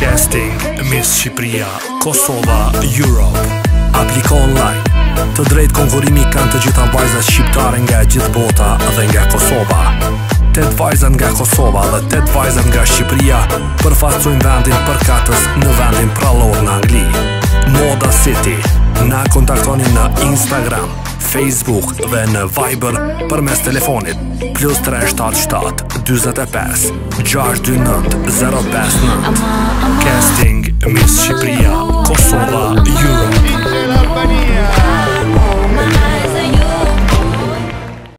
Casting Miss Shqipëria, Kosova, Europe. Apliko online. Të drejt konkurimi kanë të gjitha vajzat shqiptare nga gjithë bota dhe nga Kosova. 8 vajzat nga Kosova dhe 8 vajzat nga Shqipëria përfaqësojnë vendin përkatës në vendin prallor në Angli. Moda City. Na kontaktoni në Instagram, Facebook dhe në Viber përmes telefonit +377 45 629 059. Casting Miss Shqipëria, Kosova, Europe.